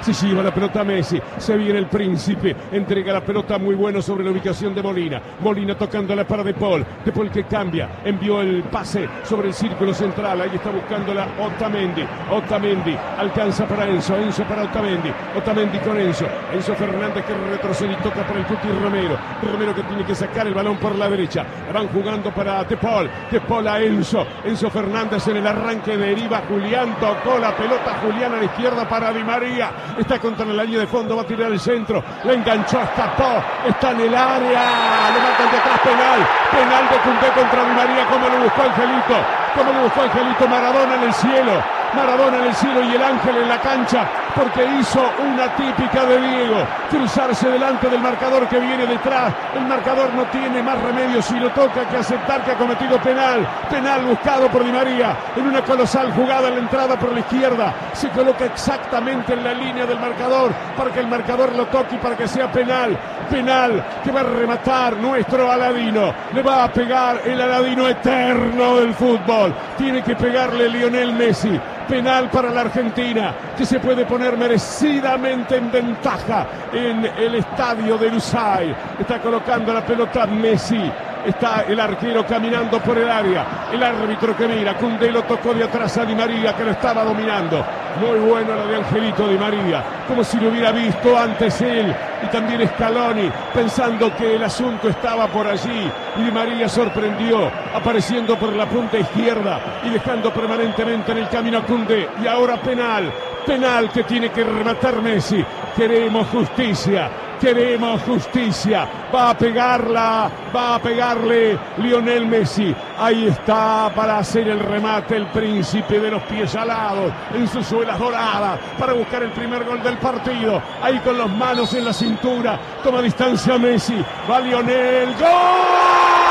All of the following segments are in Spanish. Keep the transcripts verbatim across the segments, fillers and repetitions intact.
se lleva la pelota a Messi, se viene el príncipe, entrega la pelota muy bueno sobre la ubicación de Molina, Molina tocándola para De Paul, De Paul que cambia, envió el pase sobre el círculo central, ahí está buscándola Otamendi, Otamendi, alcanza para Enzo, Enzo para Otamendi, Otamendi con Enzo, Enzo Fernández que retrocede y toca para el Cuti Romero, Romero que tiene que sacar el balón por la derecha, la van jugando para De Paul, De Paul a Enzo, Enzo Fernández en el arranque deriva, Julián tocó la pelota, Julián a la izquierda para Di María, está contra la línea de fondo, va a tirar el centro, la enganchó, escapó, está en el área, le marcan de atrás penal, penal de Koundé contra Di María, como lo buscó Angelito, como lo buscó Angelito, Maradona en el cielo, Maradona en el cielo y el ángel en la cancha, porque hizo una típica de Diego, cruzarse delante del marcador que viene detrás, el marcador no tiene más remedio si lo toca que aceptar que ha cometido penal, penal buscado por Di María, en una colosal jugada en la entrada por la izquierda, se coloca exactamente en la línea del marcador, para que el marcador lo toque y para que sea penal, penal que va a rematar nuestro Aladino, le va a pegar el Aladino eterno del fútbol, tiene que pegarle Lionel Messi, penal para la Argentina, que se puede poner merecidamente en ventaja en el estadio de Lusail. Está colocando la pelota Messi. Está el arquero caminando por el área. El árbitro que mira. Koundé lo tocó de atrás a Di María, que lo estaba dominando. Muy bueno lo de Angelito Di María. Como si lo hubiera visto antes él. Y también Scaloni, pensando que el asunto estaba por allí. Y Di María sorprendió, apareciendo por la punta izquierda y dejando permanentemente en el camino a Koundé. Y ahora penal. Penal que tiene que rematar Messi. Queremos justicia. Queremos justicia, va a pegarla, va a pegarle Lionel Messi, ahí está para hacer el remate el príncipe de los pies alados, en sus suelas doradas, para buscar el primer gol del partido, ahí con las manos en la cintura, toma distancia Messi, va Lionel, ¡gol!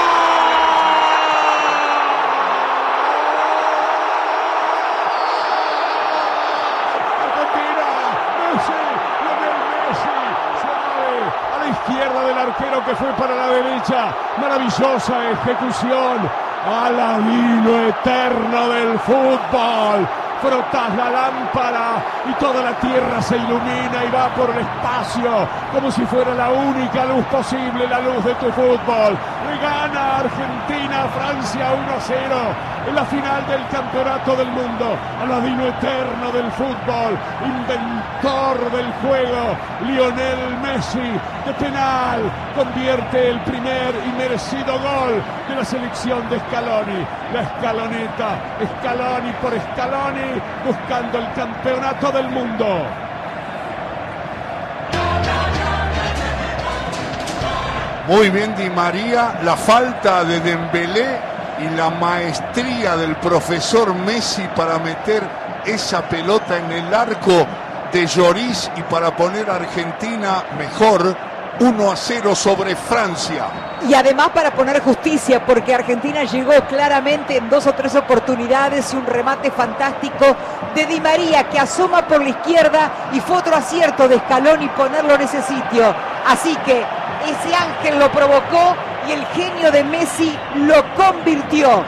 Izquierda del arquero que fue para la derecha, maravillosa ejecución, Aladino eterno del fútbol, frotas la lámpara y toda la tierra se ilumina y va por el espacio como si fuera la única luz posible, la luz de tu fútbol. Le gana Argentina a Francia uno a cero en la final del campeonato del mundo. Aladino eterno del fútbol, inventor del juego, Lionel Messi de penal convierte el primer y merecido gol de la selección de Scaloni. La escaloneta, Scaloni por Scaloni, buscando el campeonato del mundo. Muy bien Di María, la falta de Dembélé y la maestría del profesor Messi para meter esa pelota en el arco de Lloris y para poner a Argentina mejor, uno a cero sobre Francia. Y además para poner justicia, porque Argentina llegó claramente en dos o tres oportunidades y un remate fantástico de Di María que asoma por la izquierda y fue otro acierto de Scaloni ponerlo en ese sitio. Así que ese ángel lo provocó y el genio de Messi lo convirtió.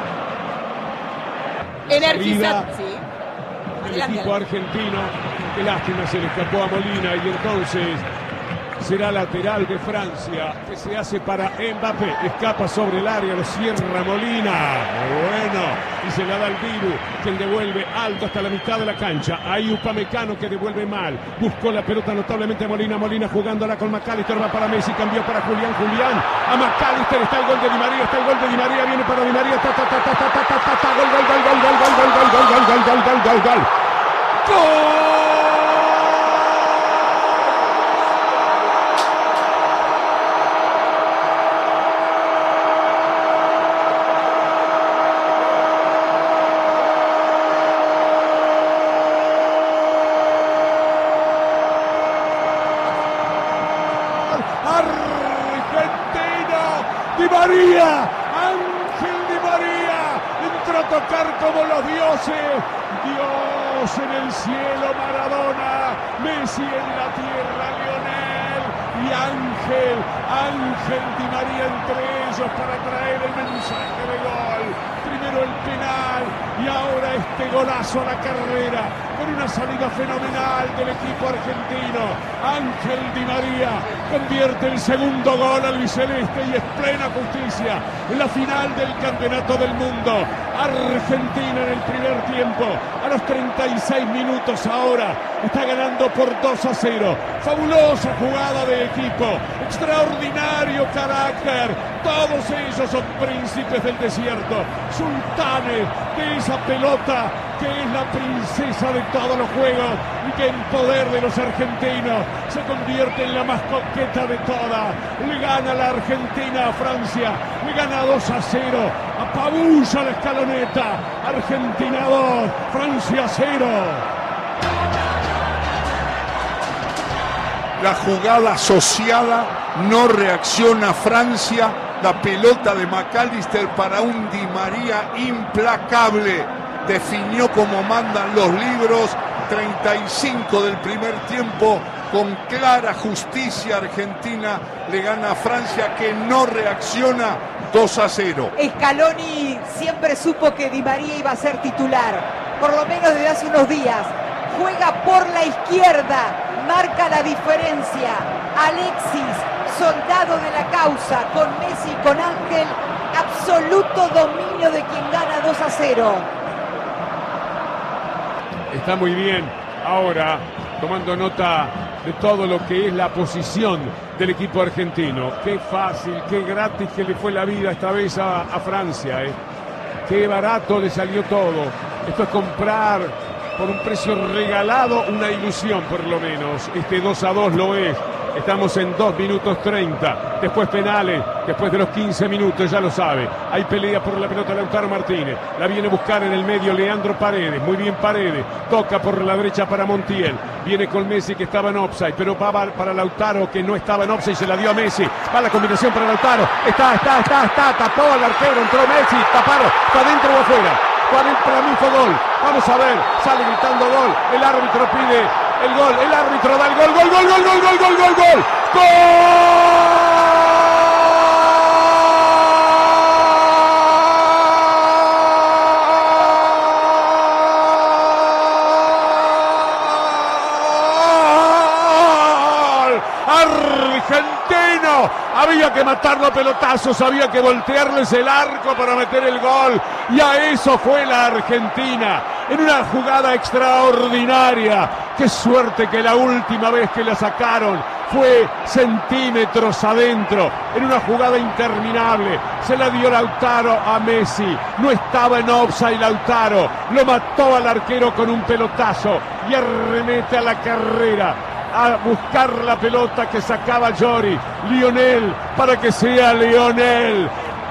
Energizado. Sí. El equipo argentino, qué lástima, se le escapó a Molina y entonces será lateral de Francia, que se hace para Mbappé, escapa sobre el área, lo cierra Molina, bueno, y se la da al Dibu, quien devuelve alto hasta la mitad de la cancha, ahí Upamecano que devuelve mal, buscó la pelota notablemente a Molina, Molina jugándola con McAllister, va para Messi, cambió para Julián, Julián, a McAllister, está el gol de Di María, está el gol de Di María, viene para Di María, ta ta ta ta ta ta ta ta ta, gol, gol, gol, gol, gol, gol, gol, gol, gol, gol, gol, gol, gol, gol, gol. Di María, Ángel Di María, entró a tocar como los dioses, Dios en el cielo, Maradona, Messi en la tierra, Lionel y Ángel, Ángel Di María entre ellos para traer el mensaje de gol, primero el penal y ahora este golazo a la carrera, con una salida fenomenal del equipo argentino. Ángel Di María convierte el segundo gol al albiceleste y es plena justicia en la final del Campeonato del Mundo. Argentina en el primer tiempo, a los treinta y seis minutos ahora, está ganando por dos a cero. Fabulosa jugada de equipo, extraordinario carácter. Todos ellos son príncipes del desierto, sultanes de esa pelota que es la princesa de todos los juegos y que en poder de los argentinos se convierte en la más coqueta de todas. Le gana la Argentina a Francia, le gana dos a cero, apabulla la escaloneta. Argentina dos, Francia cero. La jugada asociada, no reacciona Francia. La pelota de McAllister para un Di María implacable. Definió como mandan los libros. treinta y cinco del primer tiempo. Con clara justicia, Argentina le gana a Francia, que no reacciona. dos a cero. Scaloni siempre supo que Di María iba a ser titular, por lo menos desde hace unos días. Juega por la izquierda, marca la diferencia. Alexis, soldado de la causa, con Messi y con Ángel, absoluto dominio de quien gana dos a cero. Está muy bien ahora tomando nota de todo lo que es la posición del equipo argentino. Qué fácil, qué gratis que le fue la vida esta vez a, a Francia, ¿eh? Qué barato le salió todo. Esto es comprar por un precio regalado una ilusión, por lo menos. Este dos a dos lo es. Estamos en dos minutos treinta. Después penales, después de los quince minutos, ya lo sabe. Hay pelea por la pelota de Lautaro Martínez. La viene a buscar en el medio Leandro Paredes. Muy bien Paredes. Toca por la derecha para Montiel. Viene con Messi, que estaba en offside, pero va para Lautaro, que no estaba en offside, se la dio a Messi. Va la combinación para Lautaro. Está, está, está, está. Tapó al arquero, entró Messi. Taparon. ¿Está dentro o afuera? Para mí fue gol. Vamos a ver. Sale gritando gol. El árbitro pide el gol. El árbitro da el gol. Gol, gol, gol, gol, gol, gol, gol, gol. ¡Gol! Argentino, había que matarlo a pelotazos, había que voltearles el arco para meter el gol, y a eso fue la Argentina, en una jugada extraordinaria. Qué suerte que la última vez que la sacaron fue centímetros adentro, en una jugada interminable. Se la dio Lautaro a Messi, no estaba en offside Lautaro, lo mató al arquero con un pelotazo y arremete a la carrera a buscar la pelota que sacaba Llori. Lionel, para que sea Lionel,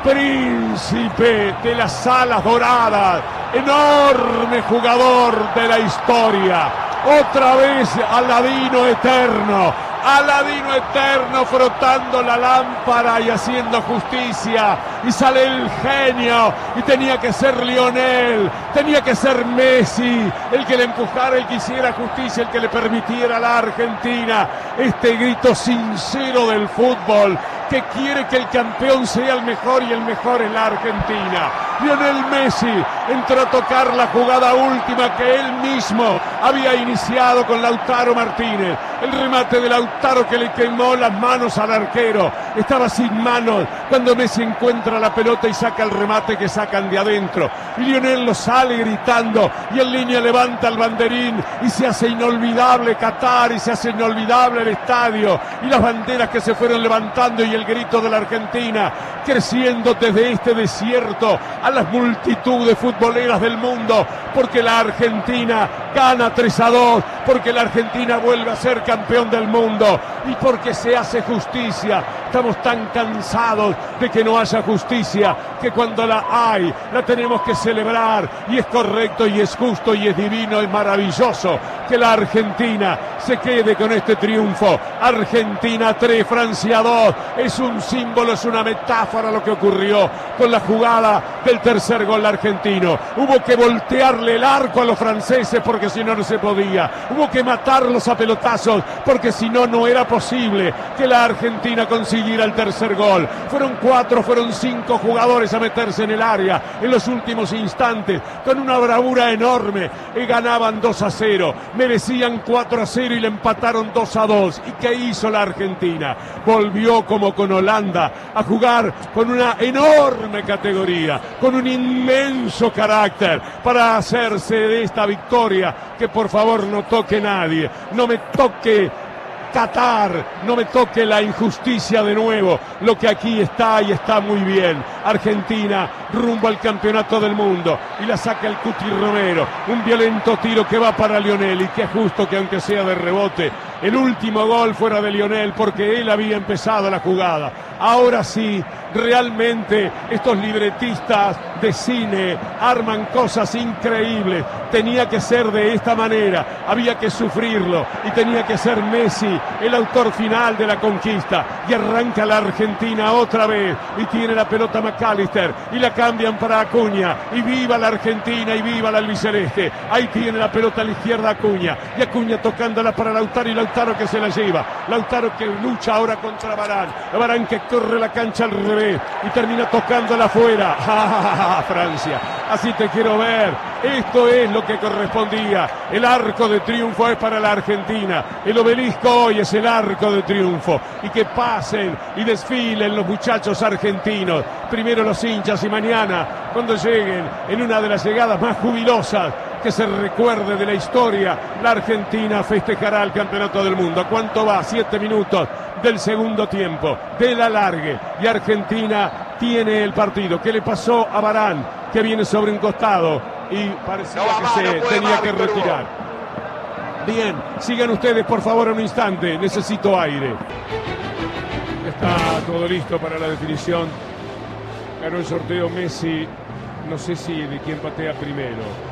príncipe de las alas doradas, enorme jugador de la historia. Otra vez Aladino eterno, Aladino eterno frotando la lámpara y haciendo justicia, y sale el genio, y tenía que ser Lionel, tenía que ser Messi el que le empujara, el que hiciera justicia, el que le permitiera a la Argentina este grito sincero del fútbol, que quiere que el campeón sea el mejor, y el mejor es la Argentina. Lionel Messi entró a tocar la jugada última que él mismo había iniciado con Lautaro Martínez. El remate de Lautaro que le quemó las manos al arquero. Estaba sin manos cuando Messi encuentra la pelota y saca el remate que sacan de adentro. Y Lionel lo sale gritando, y en línea levanta el banderín y se hace inolvidable Qatar, y se hace inolvidable el estadio y las banderas que se fueron levantando, y el grito de la Argentina creciendo desde este desierto a las multitudes futboleras del mundo, porque la Argentina gana tres a dos, porque la Argentina vuelve a ser campeón del mundo, y porque se hace justicia. Estamos tan cansados de que no haya justicia, que cuando la hay, la tenemos que celebrar, y es correcto, y es justo, y es divino, es maravilloso que la Argentina se quede con este triunfo. Argentina tres, Francia dos. Es un símbolo, es una metáfora lo que ocurrió con la jugada del tercer gol argentino. Hubo que voltearle el arco a los franceses, porque si no, no se podía. Hubo que matarlos a pelotazos, porque si no, no era posible que la Argentina consiguiera el tercer gol. Fueron cuatro, fueron cinco jugadores a meterse en el área en los últimos instantes con una bravura enorme y ganaban dos a cero, merecían cuatro a cero y le empataron dos a dos. ¿Y qué hizo la Argentina? Volvió como con Holanda a jugar con una enorme categoría, con un inmenso carácter para hacerse de esta victoria. Que por favor no toque nadie, no me toque Qatar, no me toque la injusticia de nuevo. Lo que aquí está y está muy bien. Argentina rumbo al campeonato del mundo y la saca el Cuti Romero. Un violento tiro que va para Lionel y qué justo que aunque sea de rebote el último gol fuera de Lionel porque él había empezado la jugada. Ahora sí, realmente estos libretistas de cine arman cosas increíbles. Tenía que ser de esta manera, había que sufrirlo y tenía que ser Messi el autor final de la conquista. Y arranca la Argentina otra vez y tiene la pelota McAllister y la cambian para Acuña. Y viva la Argentina y viva la albiceleste. Ahí tiene la pelota a la izquierda Acuña y Acuña tocándola para Lautaro y Lautaro que se la lleva. Lautaro que lucha ahora contra Varane. Varane que corre la cancha al revés y termina tocándola afuera. ¡Ah, Francia! Así te quiero ver. Esto es lo que correspondía. El arco de triunfo es para la Argentina. El obelisco hoy es el arco de triunfo. Y que pasen y desfilen los muchachos argentinos. Primero los hinchas y mañana, cuando lleguen en una de las llegadas más jubilosas que se recuerde de la historia, la Argentina festejará el campeonato del mundo. ¿A cuánto va? Siete minutos del segundo tiempo, del alargue, y Argentina tiene el partido. ¿Qué le pasó a Varane? Que viene sobre un costado y parecía no, que se no tenía que retirar. Bien, sigan ustedes por favor un instante, necesito aire. Está todo listo para la definición. Ganó el sorteo Messi, no sé si de quién patea primero.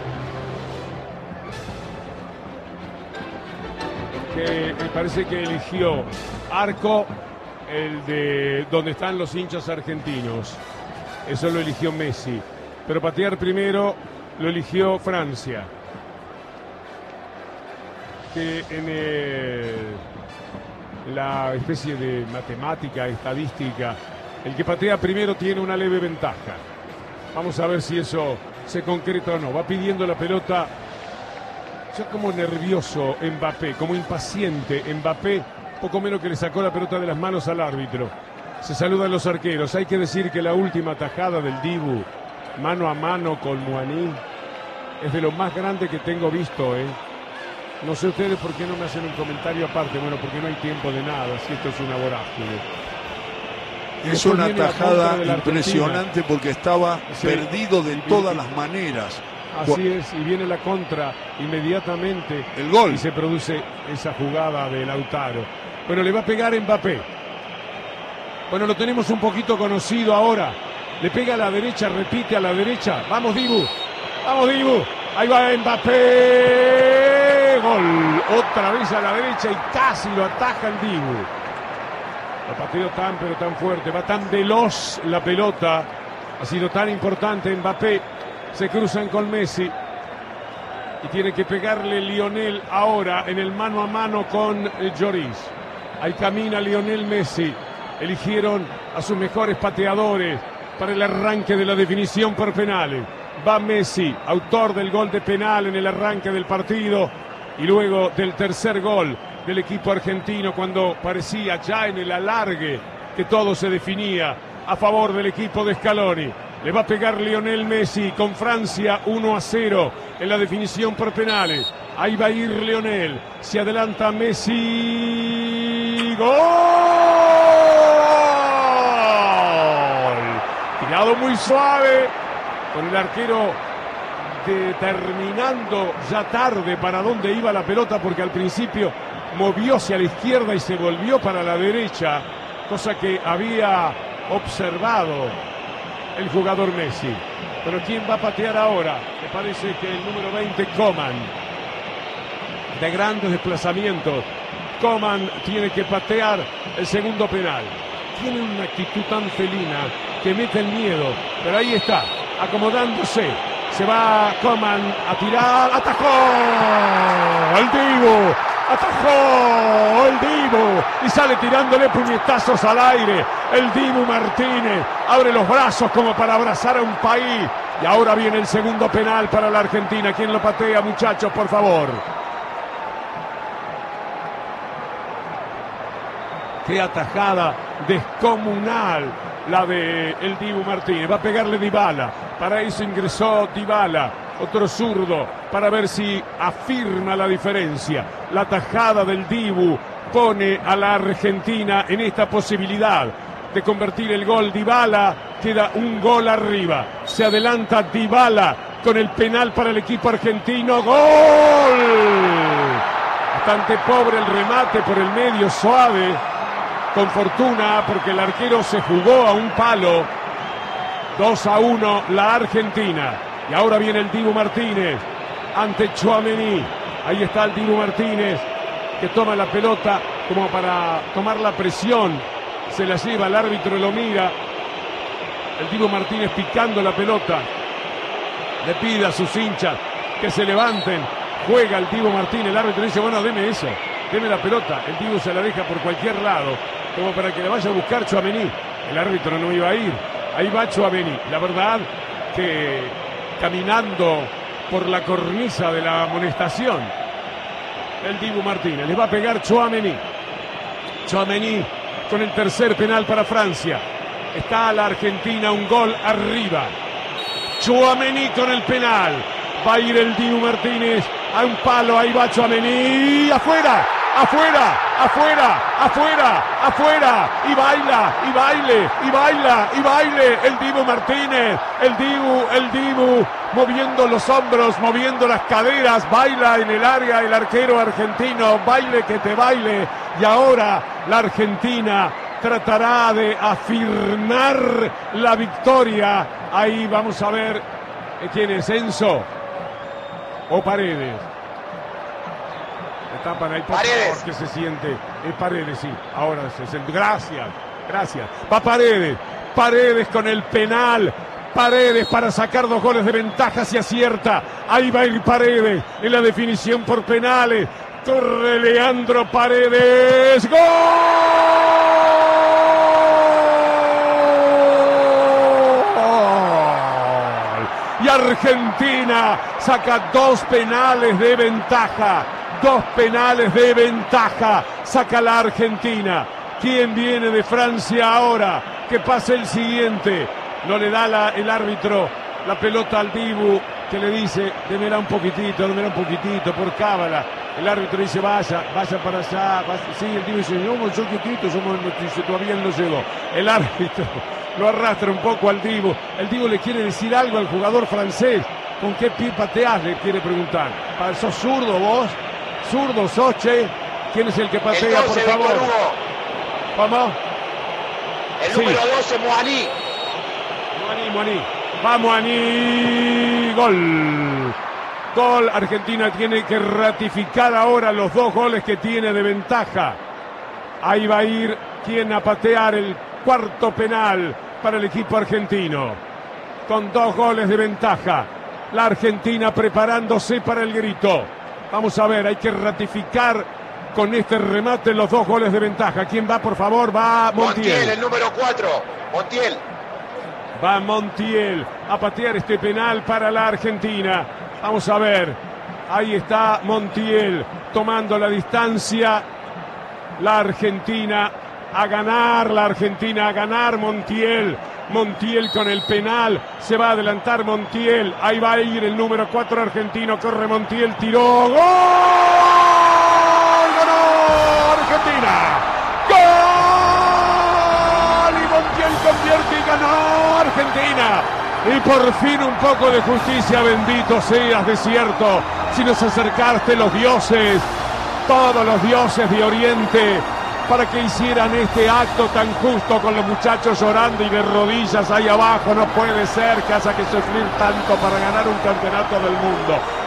Que me parece que eligió arco, el de donde están los hinchas argentinos. Eso lo eligió Messi. Pero patear primero lo eligió Francia. Que en el, la especie de matemática, estadística, el que patea primero tiene una leve ventaja. Vamos a ver si eso se concreta o no. Va pidiendo la pelota. Ya como nervioso Mbappé, como impaciente Mbappé, poco menos que le sacó la pelota de las manos al árbitro. Se saludan los arqueros. Hay que decir que la última tajada del Dibu, mano a mano con Muaní, es de lo más grande que tengo visto, ¿eh? No sé ustedes por qué no me hacen un comentario aparte. Bueno, porque no hay tiempo de nada, si esto es una vorágine. Es una tajada impresionante porque estaba sí, perdido de todas las maneras. Así es, y viene la contra inmediatamente. El gol. Y se produce esa jugada de Lautaro. Bueno, le va a pegar Mbappé. Bueno, lo tenemos un poquito conocido ahora. Le pega a la derecha, repite a la derecha. Vamos, Dibu. Vamos, Dibu. Ahí va Mbappé. Gol. Otra vez a la derecha y casi lo ataja el Dibu. Lo pateó tan, pero tan fuerte. Va tan veloz la pelota. Ha sido tan importante Mbappé. Se cruzan con Messi y tiene que pegarle Lionel ahora en el mano a mano con Lloris. Ahí camina Lionel Messi. Eligieron a sus mejores pateadores para el arranque de la definición por penales. Va Messi, autor del gol de penal en el arranque del partido y luego del tercer gol del equipo argentino cuando parecía ya en el alargue que todo se definía a favor del equipo de Scaloni. Le va a pegar Lionel Messi con Francia uno a cero en la definición por penales. Ahí va a ir Lionel. Se adelanta Messi. ¡Gol! Tirado muy suave con el arquero determinando ya tarde para dónde iba la pelota porque al principio movióse a la izquierda y se volvió para la derecha, cosa que había observado el jugador Messi. Pero ¿quién va a patear ahora? Me parece que el número veinte, Coman. De grandes desplazamientos. Coman tiene que patear el segundo penal. Tiene una actitud tan felina que mete el miedo. Pero ahí está, acomodándose. Se va Coman a tirar. ¡Atajó! ¡El Dibu! ¡Atajó! ¡El Dibu y sale tirándole puñetazos al aire. El Dibu Martínez abre los brazos como para abrazar a un país. Y ahora viene el segundo penal para la Argentina. ¿Quién lo patea, muchachos, por favor? Qué atajada descomunal la de el Dibu Martínez. Va a pegarle Dybala. Para eso ingresó Dybala, otro zurdo, para ver si afirma la diferencia. La tajada del Dibu pone a la Argentina en esta posibilidad de convertir el gol. Dybala queda un gol arriba. Se adelanta Dybala con el penal para el equipo argentino. ¡Gol! Bastante pobre el remate por el medio, suave. Con fortuna, porque el arquero se jugó a un palo. dos a uno la Argentina. Y ahora viene el Dibu Martínez ante Tchouaméni. Ahí está el Dibu Martínez, que toma la pelota como para tomar la presión. Se la lleva, el árbitro lo mira. El Dibu Martínez picando la pelota. Le pide a sus hinchas que se levanten. Juega el Dibu Martínez. El árbitro dice, bueno, deme eso. Deme la pelota. El Dibu se la deja por cualquier lado, como para que le vaya a buscar Tchouaméni. El árbitro no iba a ir. Ahí va Tchouaméni. La verdad que caminando por la cornisa de la amonestación, el Dibu Martínez. Le va a pegar Tchouaméni. Tchouaméni con el tercer penal para Francia. Está la Argentina un gol arriba. Tchouaméni con el penal. Va a ir el Dibu Martínez a un palo. Ahí va Tchouaméni. ¡Afuera! ¡Afuera! ¡Afuera! ¡Afuera! ¡Afuera! Y baila, y baile, y baila, y baile el Dibu Martínez. El Dibu, el Dibu, moviendo los hombros, moviendo las caderas. Baila en el área el arquero argentino. Baile que te baile. Y ahora la Argentina tratará de afirmar la victoria. Ahí vamos a ver quién es, Enzo o Paredes. Le tapan ahí, por favor, que se siente. Es Paredes, sí. Ahora se siente. Gracias, gracias. Va Paredes. Paredes con el penal. Paredes para sacar dos goles de ventaja, si acierta. Ahí va a ir Paredes en la definición por penales. Corre Leandro Paredes. ¡Gol! Y Argentina saca dos penales de ventaja. Dos penales de ventaja. Saca la Argentina. ¿Quién viene de Francia ahora? Que pase el siguiente. No le da la, el árbitro la pelota al Dibu, que le dice, démela un poquitito, démela un poquitito, por cábala. El árbitro dice, vaya, vaya para allá. Vaya. Sí, el Dibu dice, no, yo quietito, somos, todavía no llegó. El árbitro lo arrastra un poco al Dibu. El Dibu le quiere decir algo al jugador francés. ¿Con qué pie pateás? Le quiere preguntar. ¿Sos zurdo vos? ¿Zurdo sos, che? ¿Quién es el que patea, el doce, por favor? ¿Cómo? El sí. Número doce, Moaní. Moaní, Moaní. Va Moaní. Gol. Gol. Argentina tiene que ratificar ahora los dos goles que tiene de ventaja. Ahí va a ir quien a patear el cuarto penal para el equipo argentino. Con dos goles de ventaja. La Argentina preparándose para el grito. Vamos a ver, hay que ratificar con este remate los dos goles de ventaja. ¿Quién va, por favor? Va Montiel. Montiel, el número cuatro. Montiel. Va Montiel a patear este penal para la Argentina. Vamos a ver. Ahí está Montiel tomando la distancia. La Argentina a ganar. La Argentina a ganar. Montiel. Montiel con el penal. Se va a adelantar Montiel. Ahí va a ir el número cuatro argentino. Corre Montiel. Tiró. ¡Gol! Argentina. ¡Gol! Y Montiel convierte y ganó Argentina. Y por fin un poco de justicia, bendito seas, desierto. Si nos acercaste los dioses, todos los dioses de Oriente, para que hicieran este acto tan justo con los muchachos llorando y de rodillas ahí abajo. No puede ser que haya que sufrir tanto para ganar un campeonato del mundo.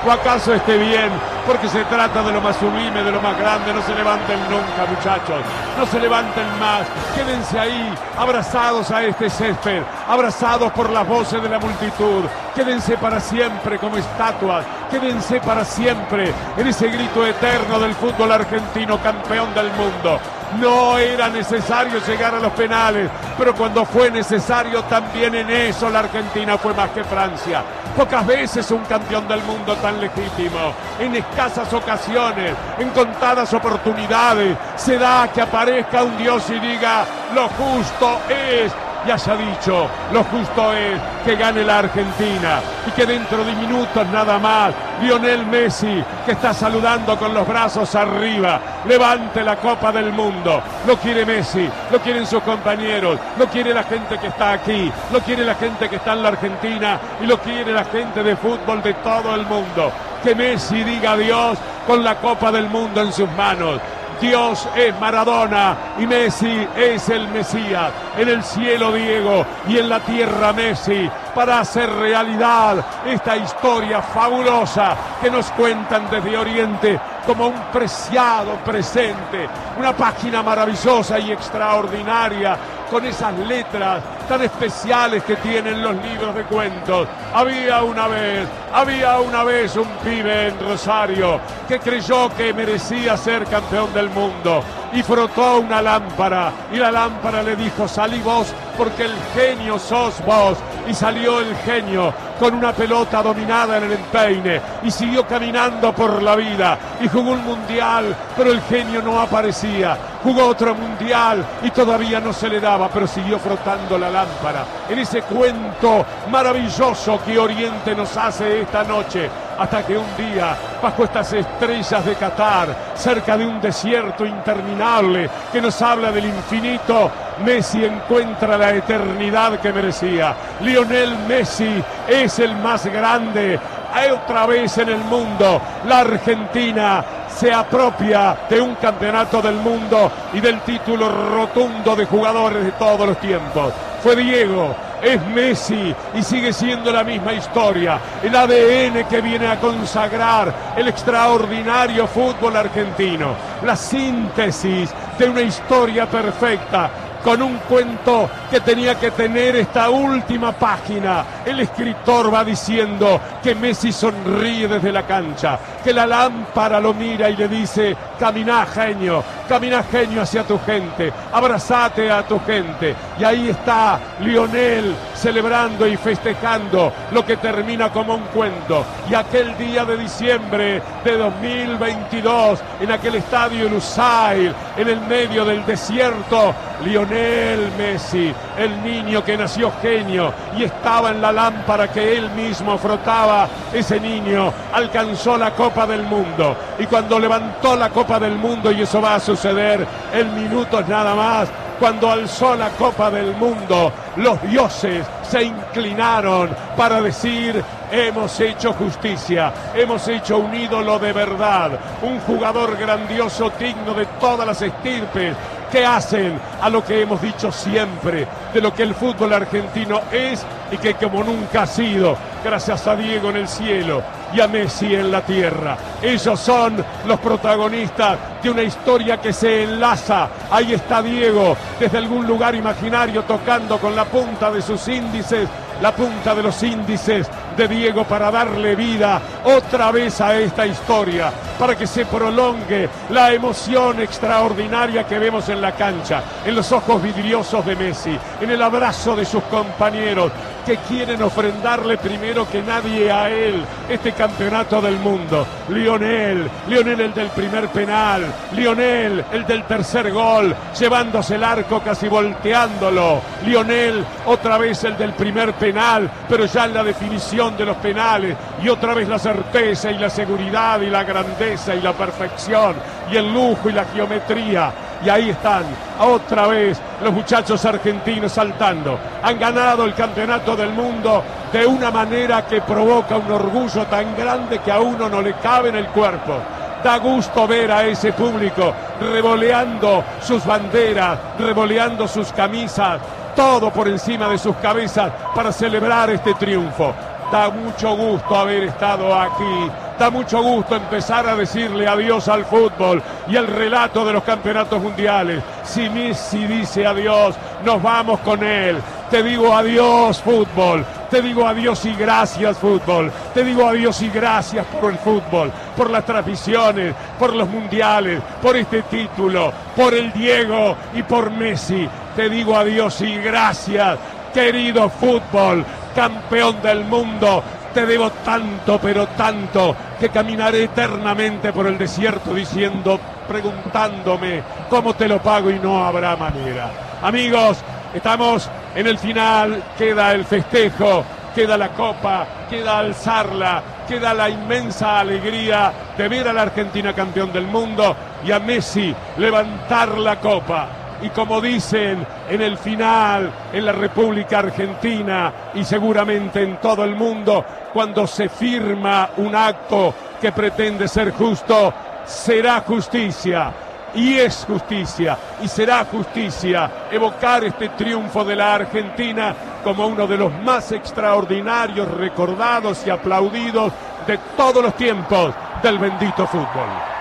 ¿O acaso esté bien? Porque se trata de lo más sublime, de lo más grande. No se levanten nunca, muchachos. No se levanten más. Quédense ahí, abrazados a este césped, abrazados por las voces de la multitud. Quédense para siempre como estatuas. Quédense para siempre en ese grito eterno del fútbol argentino, campeón del mundo. No era necesario llegar a los penales, pero cuando fue necesario también en eso la Argentina fue más que Francia. Pocas veces un campeón del mundo tan legítimo, en escasas ocasiones, en contadas oportunidades, se da que aparezca un Dios y diga, lo justo es, y haya dicho, lo justo es que gane la Argentina y que dentro de minutos nada más, Lionel Messi, que está saludando con los brazos arriba, levante la Copa del Mundo. Lo quiere Messi, lo quieren sus compañeros, lo quiere la gente que está aquí, lo quiere la gente que está en la Argentina y lo quiere la gente de fútbol de todo el mundo. Que Messi diga adiós con la Copa del Mundo en sus manos. Dios es Maradona y Messi es el Mesías. En el cielo Diego y en la tierra Messi, para hacer realidad esta historia fabulosa que nos cuentan desde Oriente como un preciado presente, una página maravillosa y extraordinaria con esas letras tan especiales que tienen los libros de cuentos. Había una vez, había una vez un pibe en Rosario que creyó que merecía ser campeón del mundo y frotó una lámpara y la lámpara le dijo, salí vos porque el genio sos vos. Y salió el genio con una pelota dominada en el empeine y siguió caminando por la vida y jugó un mundial, pero el genio no aparecía. Jugó otro mundial y todavía no se le daba, pero siguió frotando la lámpara. En ese cuento maravilloso que Oriente nos hace esta noche, hasta que un día, bajo estas estrellas de Qatar, cerca de un desierto interminable que nos habla del infinito, Messi encuentra la eternidad que merecía. Lionel Messi es el más grande. Otra vez en el mundo, la Argentina se apropia de un campeonato del mundo y del título rotundo de jugadores de todos los tiempos. Fue Diego, es Messi y sigue siendo la misma historia. El A D N que viene a consagrar el extraordinario fútbol argentino. La síntesis de una historia perfecta, con un cuento que tenía que tener esta última página. El escritor va diciendo que Messi sonríe desde la cancha, que la lámpara lo mira y le dice, caminá genio, caminá genio hacia tu gente, abrazate a tu gente. Y ahí está Lionel celebrando y festejando lo que termina como un cuento. Y aquel día de diciembre de dos mil veintidós, en aquel estadio Lusail, en el medio del desierto, Lionel Messi, el niño que nació genio y estaba en la lámpara que él mismo frotaba, ese niño alcanzó la Copa del Mundo. Y cuando levantó la Copa del Mundo, y eso va a suceder en minutos nada más, cuando alzó la Copa del Mundo, los dioses se inclinaron para decir, hemos hecho justicia, hemos hecho un ídolo de verdad, un jugador grandioso, digno de todas las estirpes, que hacen a lo que hemos dicho siempre, de lo que el fútbol argentino es y que como nunca ha sido, gracias a Diego en el cielo y a Messi en la tierra. Ellos son los protagonistas de una historia que se enlaza. Ahí está Diego, desde algún lugar imaginario, tocando con la punta de sus índices, la punta de los índices de Diego, para darle vida otra vez a esta historia, para que se prolongue la emoción extraordinaria que vemos en la cancha, en los ojos vidriosos de Messi, en el abrazo de sus compañeros, que quieren ofrendarle primero que nadie a él este campeonato del mundo. Lionel, Lionel el del primer penal, Lionel el del tercer gol, llevándose el arco casi volteándolo, Lionel otra vez el del primer penal, pero ya en la definición de los penales, y otra vez la certeza y la seguridad y la grandeza y la perfección y el lujo y la geometría. Y ahí están, otra vez, los muchachos argentinos saltando. Han ganado el campeonato del mundo de una manera que provoca un orgullo tan grande que a uno no le cabe en el cuerpo. Da gusto ver a ese público revoleando sus banderas, revoleando sus camisas, todo por encima de sus cabezas para celebrar este triunfo. Da mucho gusto haber estado aquí Da mucho gusto empezar a decirle adiós al fútbol y al relato de los campeonatos mundiales. Si Messi dice adiós, nos vamos con él. Te digo adiós, fútbol. Te digo adiós y gracias, fútbol. Te digo adiós y gracias por el fútbol, por las transmisiones, por los mundiales, por este título, por el Diego y por Messi. Te digo adiós y gracias, querido fútbol, campeón del mundo. Te debo tanto, pero tanto, que caminaré eternamente por el desierto diciendo, preguntándome cómo te lo pago y no habrá manera. Amigos, estamos en el final, queda el festejo, queda la copa, queda alzarla, queda la inmensa alegría de ver a la Argentina campeón del mundo y a Messi levantar la copa. Y como dicen en el final, en la República Argentina y seguramente en todo el mundo, cuando se firma un acto que pretende ser justo, será justicia. Y es justicia, y será justicia evocar este triunfo de la Argentina como uno de los más extraordinarios, recordados y aplaudidos de todos los tiempos del bendito fútbol.